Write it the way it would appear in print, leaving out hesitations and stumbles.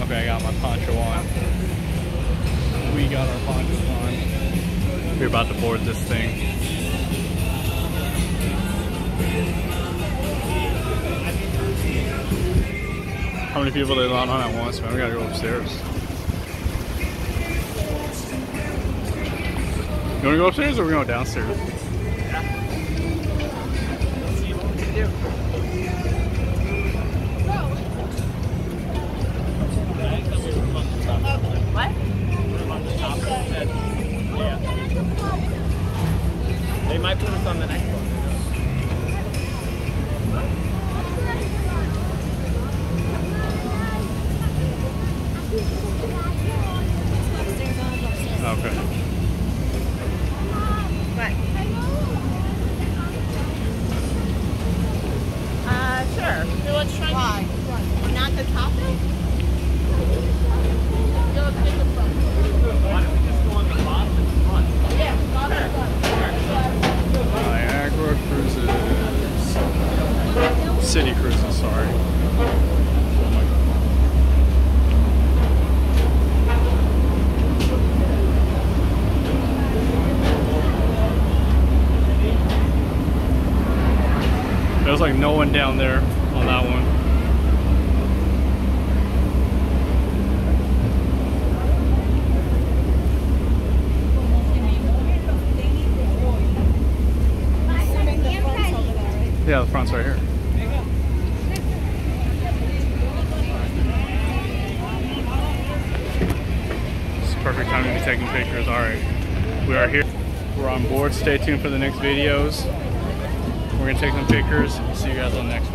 Okay, I got my poncho on. We got our ponchos on. We're about to board this thing. How many people they let on at once, man? We gotta go upstairs. You wanna go upstairs or we go downstairs? Yeah. Let's see what we can do. What? Yeah. They might put us on the next one. Okay. Right. Sure. So let's try. Why? Not the top though? You'll take the front. Why don't we just go on the bottom and front? Yeah, bottom and front. Niagara Cruises. City Cruises, sorry. There's like no one down there on that one. Yeah, the front's right here. It's perfect time to be taking pictures. Alright, we are here. We're on board. Stay tuned for the next videos. We're going to take some pictures. See you guys on the next one.